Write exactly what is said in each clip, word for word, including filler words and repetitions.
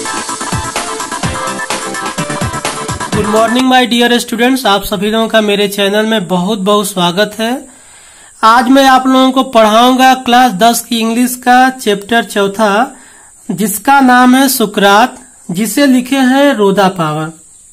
Good morning my dear students, आप सभी लोगों का मेरे चैनल में बहुत बहुत स्वागत है। आज मैं आप लोगों को पढ़ाऊंगा क्लास दस की इंग्लिश का चैप्टर चौथा, जिसका नाम है सुकरात, जिसे लिखे हैं रोदा पावर।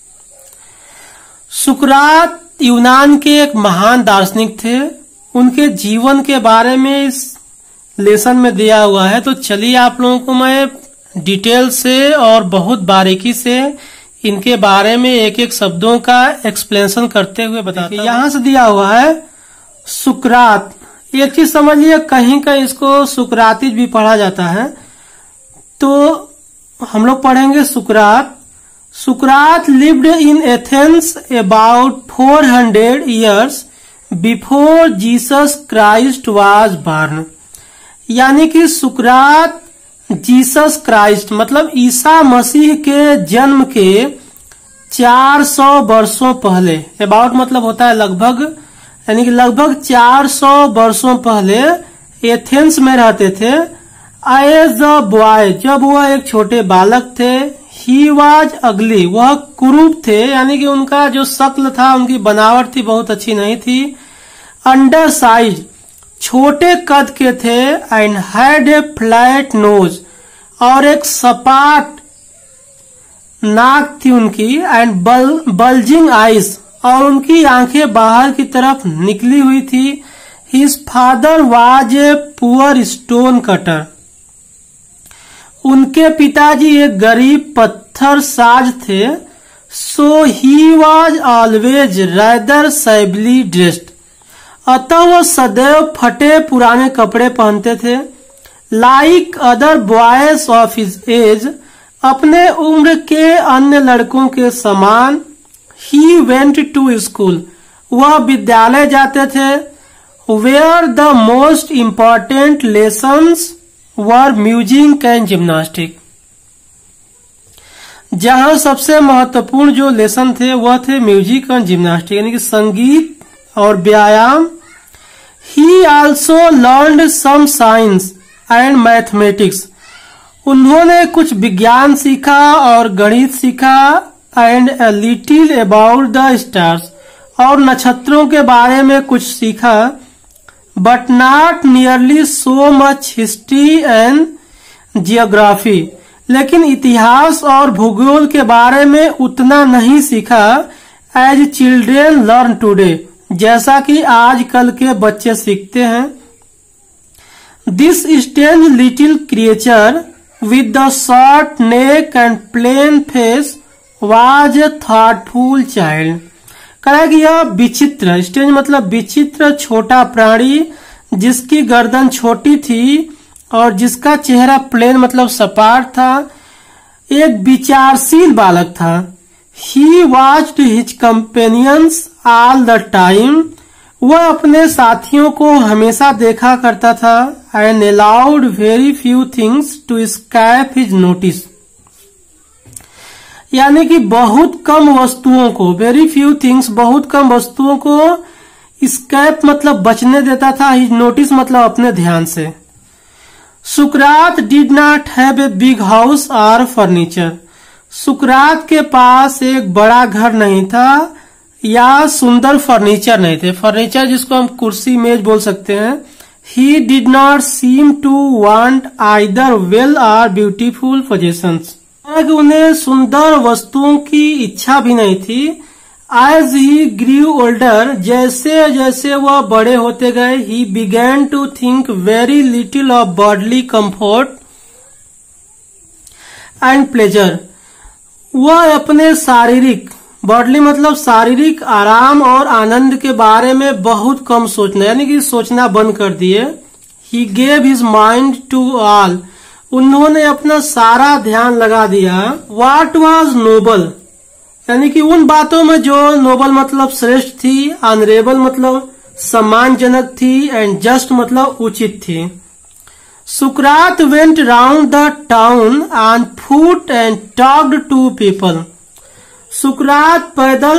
सुकरात यूनान के एक महान दार्शनिक थे। उनके जीवन के बारे में इस लेसन में दिया हुआ है, तो चलिए आप लोगों को मैं डिटेल से और बहुत बारीकी से इनके बारे में एक एक शब्दों का एक्सप्लेनेशन करते हुए बताता हूं। यहाँ से दिया हुआ है सुकरात। एक चीज समझिए, कहीं कहीं इसको सुकरातिज भी पढ़ा जाता है, तो हम लोग पढ़ेंगे सुकरात। सुकरात lived in Athens about four hundred years before Jesus Christ was born. यानी कि सुकरात जीसस क्राइस्ट मतलब ईसा मसीह के जन्म के चार सौ वर्षों पहले, अबाउट मतलब होता है लगभग, यानी कि लगभग चार सौ वर्षों पहले एथेंस में रहते थे। एज अ बॉय, जब वह एक छोटे बालक थे। ही वाज अगली, वह कुरूप थे, यानी कि उनका जो शक्ल था, उनकी बनावट थी, बहुत अच्छी नहीं थी। अंडर साइज, छोटे कद के थे। And had a flat nose, और एक सपाट नाक थी उनकी। एंड बल बल्जिंग आईज, और उनकी आंखें बाहर की तरफ निकली हुई थी। His father was a poor stone cutter, उनके पिताजी एक गरीब पत्थर साज थे। So he was always rather shabbily dressed, अतः वह सदैव फटे पुराने कपड़े पहनते थे। Like other boys of his age, अपने उम्र के अन्य लड़कों के समान। ही वेंट टू स्कूल, वह विद्यालय जाते थे। Where the most important lessons were music and gymnastic, जहां सबसे महत्वपूर्ण जो लेसन थे वह थे म्यूजिक और जिम्नास्टिक, यानी कि संगीत और व्यायाम। He also learned some science and mathematics, उन्होंने कुछ विज्ञान सीखा और गणित सीखा। And a little about the stars, और नक्षत्रों के बारे में कुछ सीखा। But not nearly so much history and geography, लेकिन इतिहास और भूगोल के बारे में उतना नहीं सीखा। एज चिल्ड्रेन लर्न टूडे, जैसा कि आजकल के बच्चे सीखते हैं। This strange little creature with the short neck and plain face was a thoughtful child. कहा कि यह विचित्र, स्ट्रेंज मतलब विचित्र, छोटा प्राणी जिसकी गर्दन छोटी थी और जिसका चेहरा प्लेन मतलब सपाट था, एक विचारशील बालक था। He watched his companions all the time, वह अपने साथियों को हमेशा देखा करता था। And allowed very few things to escape his notice, यानी कि बहुत कम वस्तुओं को, वेरी फ्यू थिंग्स बहुत कम वस्तुओं को एस्केप मतलब बचने देता था। हिज नोटिस मतलब अपने ध्यान से। सुकरात did not have a big house और फर्नीचर, सुकरात के पास एक बड़ा घर नहीं था या सुंदर फर्नीचर नहीं थे। फर्नीचर जिसको हम कुर्सी मेज बोल सकते हैं। He did not seem to want either wealth और ब्यूटीफुल पोजेशंस, उन्हें सुंदर वस्तुओं की इच्छा भी नहीं थी। एज ही ग्रीव ओल्डर, जैसे जैसे वह बड़े होते गए, he began to think very little of bodily comfort and pleasure, वह अपने शारीरिक, बॉडली मतलब शारीरिक आराम और आनंद के बारे में बहुत कम सोचना, यानी कि सोचना बंद कर दिए। He gave his mind to all, उन्होंने अपना सारा ध्यान लगा दिया। व्हाट वाज नोबल, यानी कि उन बातों में जो नोबल मतलब श्रेष्ठ थी, ऑनरेबल मतलब सम्मानजनक थी, एंड जस्ट मतलब उचित थी। सुकरात went round the town on foot and talked to people, सुकरात पैदल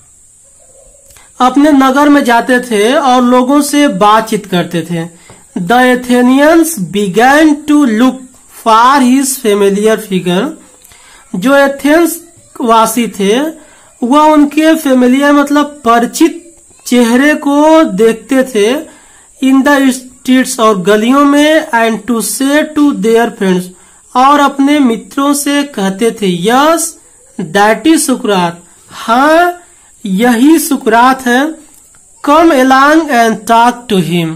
अपने नगर में जाते थे और लोगों से बातचीत करते थे। The Athenians began to look for his familiar figure, जो एथेंस वासी थे वह उनके फेमिलियर मतलब परिचित चेहरे को देखते थे इन द स्ट्रीट्स और गलियों में, and to say to their friends, और अपने मित्रों से कहते थे यस दैट इज सुकरात, हाँ यही सुकरात है, come along and talk to him,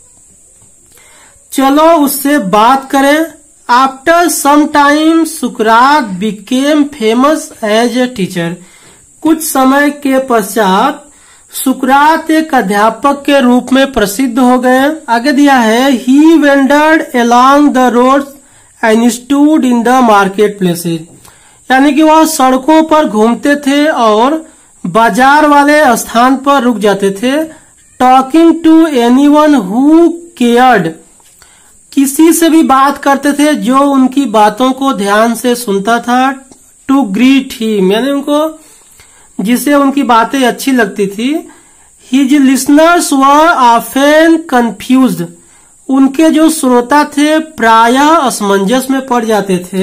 चलो उससे बात करें। आफ्टर सम टाइम सुकरात became famous as a teacher, कुछ समय के पश्चात सुकरात एक अध्यापक के रूप में प्रसिद्ध हो गए। आगे दिया है he wandered along the road and stood in the market places, यानी कि वह सड़कों पर घूमते थे और बाजार वाले स्थान पर रुक जाते थे। Talking to anyone who cared, किसी से भी बात करते थे जो उनकी बातों को ध्यान से सुनता था। टू ग्रीट हिम, यानी उनको जिसे उनकी बातें अच्छी लगती थी। His listeners were often confused, उनके जो श्रोता थे प्रायः असमंजस में पड़ जाते थे।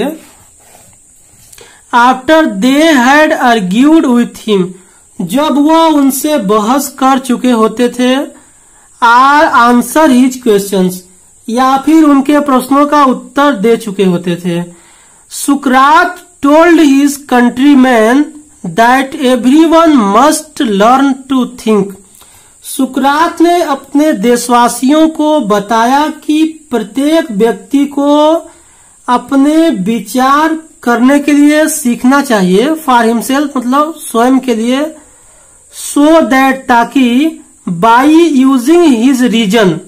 After they had argued with him, जब वह उनसे बहस कर चुके होते थे। आर आंसर हिज क्वेश्चंस, या फिर उनके प्रश्नों का उत्तर दे चुके होते थे। सुकरात told his countryman that everyone must learn to think, सुकरात ने अपने देशवासियों को बताया कि प्रत्येक व्यक्ति को अपने विचार करने के लिए सीखना चाहिए। फॉर हिमसेल्फ मतलब स्वयं के लिए। सो दैट, ताकि बाई यूजिंग हिज रीजन,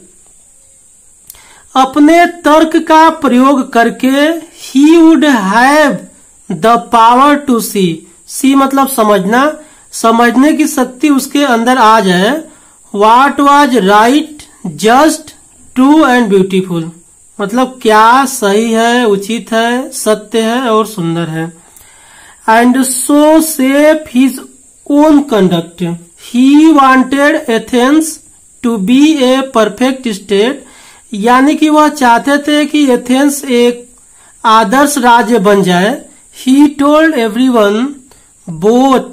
अपने तर्क का प्रयोग करके he would have the power to see, see मतलब समझना, समझने की शक्ति उसके अंदर आ जाए। What was right, just, true and beautiful, मतलब क्या सही है, उचित है, सत्य है और सुंदर है। And so shape his own conduct, he wanted Athens to be a perfect state, यानी कि वह चाहते थे कि एथेंस एक आदर्श राज्य बन जाए। He told everyone, both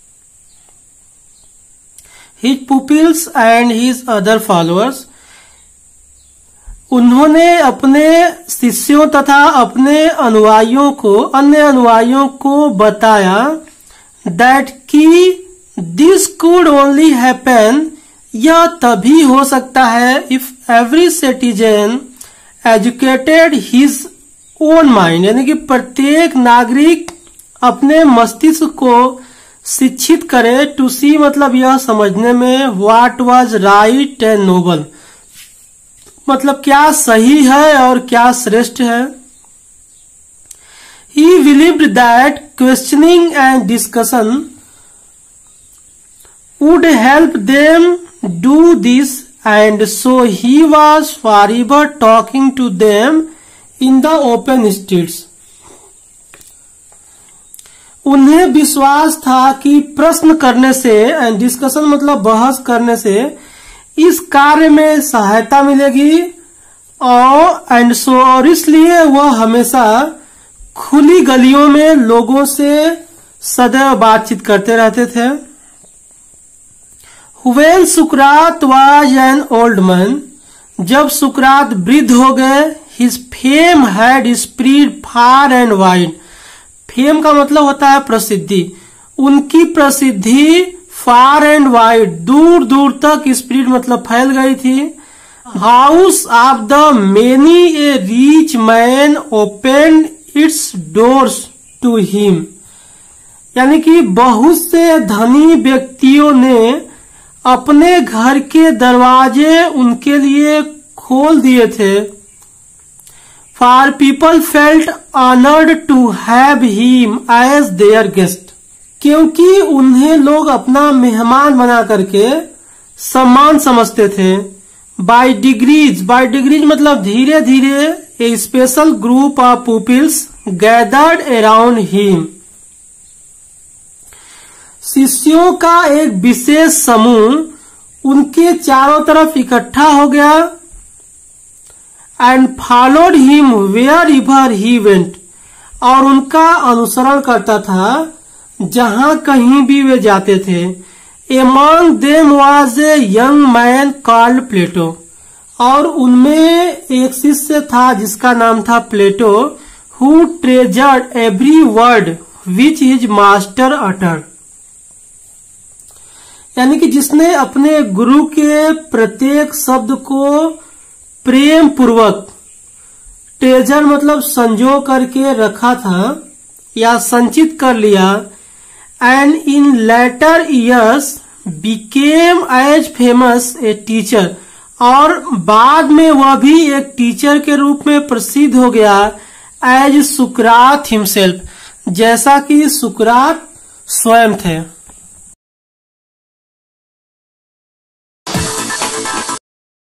his pupils and his other followers, उन्होंने अपने शिष्यों तथा अपने अनुयायियों को अन्य अनुयायियों को बताया दैट कि दिस कुड ओनली हैपन, यह तभी हो सकता है if every citizen educated his own mind, यानी कि प्रत्येक नागरिक अपने मस्तिष्क को शिक्षित करे। टू सी मतलब यह समझने में, what was right and noble, मतलब क्या सही है और क्या श्रेष्ठ है। He believed that questioning and discussion would help them do this, and so he was forever talking to them in the open streets. उन्हें विश्वास था कि प्रश्न करने से, एंड डिस्कशन मतलब बहस करने से, इस कार्य में सहायता मिलेगी, और एंड सो और इसलिए वह हमेशा खुली गलियों में लोगों से सदैव बातचीत करते रहते थे। When Sukrat was an old man, जब सुकरात वृद्ध हो गए, his fame had spread far and wide. Fame का मतलब होता है प्रसिद्धि, उनकी प्रसिद्धि फार एंड वाइड, दूर दूर तक स्प्रेड मतलब फैल गई थी। House of the many a rich man open its doors to him, यानी कि बहुत से धनी व्यक्तियों ने अपने घर के दरवाजे उनके लिए खोल दिए थे। For people felt honoured to have him as their guest, क्योंकि उन्हें लोग अपना मेहमान बना करके सम्मान समझते थे। बाय डिग्रीज, बाय डिग्रीज मतलब धीरे धीरे a special group of peoples gathered around him, शिष्यों का एक विशेष समूह उनके चारों तरफ इकट्ठा हो गया। And followed him wherever he went, और उनका अनुसरण करता था जहां कहीं भी वे जाते थे। Among them was a young man called Plato, और उनमें एक शिष्य था जिसका नाम था प्लेटो, who treasured every word which his master uttered, यानी कि जिसने अपने गुरु के प्रत्येक शब्द को प्रेम पूर्वक, ट्रेजर मतलब संजो करके रखा था या संचित कर लिया, and in later years became as famous a teacher, और बाद में वह भी एक टीचर के रूप में प्रसिद्ध हो गया, एज सुकरात हिमसेल्फ, जैसा कि सुकरात स्वयं थे।